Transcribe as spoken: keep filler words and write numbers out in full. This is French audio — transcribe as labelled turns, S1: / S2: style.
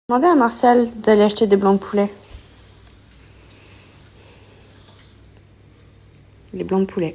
S1: Demandez à Martial d'aller acheter des blancs de poulet. Les blancs de poulet.